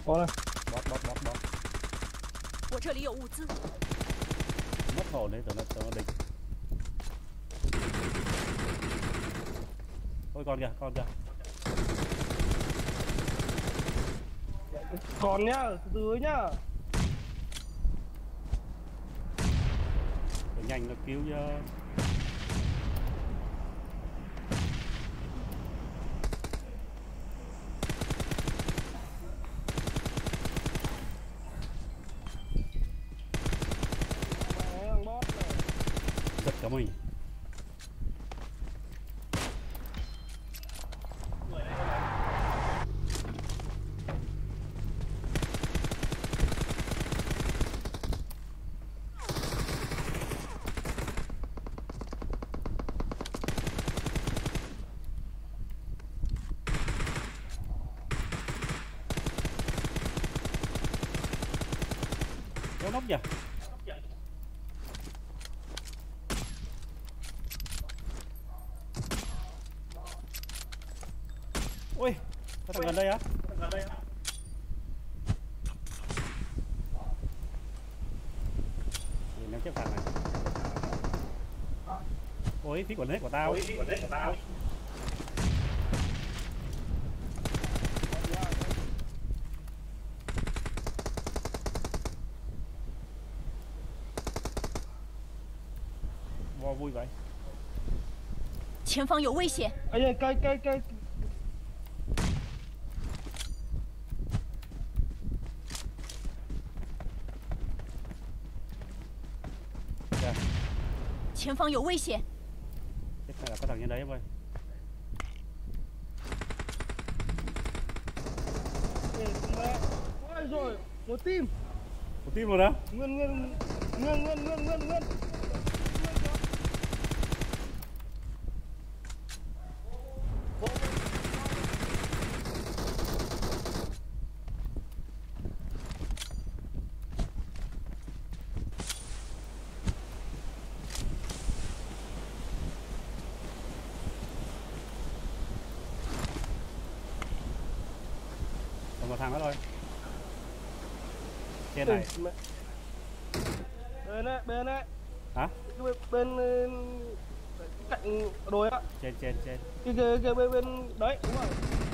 Có này. Bot. 我这里有物资。 Mất hồn đấy, tưởng nó địch. Ôi con kìa. Còn nhá, dưới nhá. Phải nhanh nó cứu chứ. Giật cả mình. Có nóc nhỉ? Ui, có thằng gần đây á? Nhìn em chiếc thằng này. Ôi, phí quần hết của tao. Vô vui vậy. 前方有危险！ Anh ơi, cây. Kìa, 前方有危险！ chết này là có thằng trên đấy em ơi. Ôi rồi, một team. Một team rồi đó. Nguyên. Còn một thằng nữa thôi. Trên này. Bên đấy. Hả? Bên cạnh đồi á. Trên. Cái bên đấy, đúng rồi.